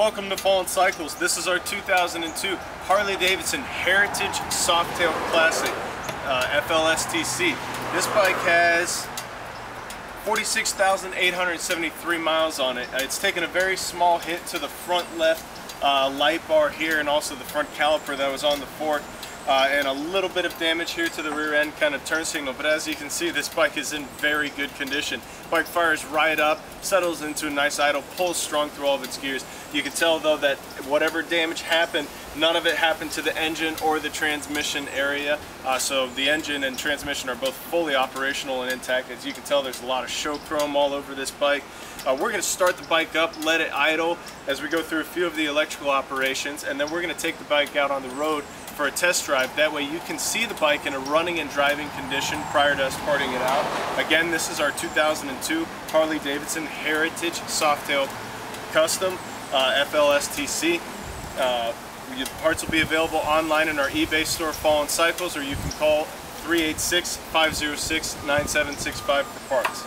Welcome to Fallen Cycles. This is our 2002 Harley-Davidson Heritage Softail Classic FLSTC. This bike has 46,873 miles on it. It's taken a very small hit to the front left light bar here and also the front caliper that was on the fork. And a little bit of damage here to the rear end kind of turn signal, but as you can see, this bike is in very good condition. Bike fires right up, settles into a nice idle, pulls strong through all of its gears. You can tell though that whatever damage happened, none of it happened to the engine or the transmission area. So the engine and transmission are both fully operational and intact. As you can tell, there's a lot of show chrome all over this bike. We're going to start the bike up, let it idle as we go through a few of the electrical operations, and then we're going to take the bike out on the road for a test drive. That way you can see the bike in a running and driving condition prior to us parting it out. Again, this is our 2002 Harley-Davidson Heritage Softail Custom FLSTC. The parts will be available online in our eBay store, Fallen Cycles, or you can call 386-506-9765 for parts.